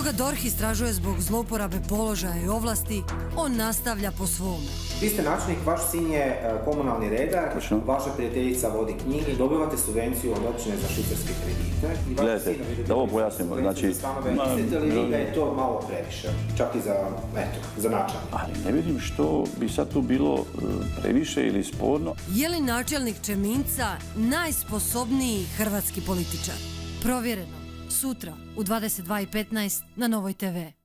Dok ga DORH istražuje zbog zlouporabe položaja i ovlasti, on nastavlja po svome. Vi ste načelnik, vaš sin je komunalni redar, vaša prijateljica vodi knjige, dobivate subvenciju od općine za švicarske kredite. Gledajte, da ovo pojasnimo, znači... Mislite li vi da je to malo previše, čak i za načelnik? Ali ne vidim što bi sad tu bilo previše ili sporno. Je li načelnik Čeminca najsposobniji hrvatski političar? Provjereno. Sutra u 22:15 na Novoj TV.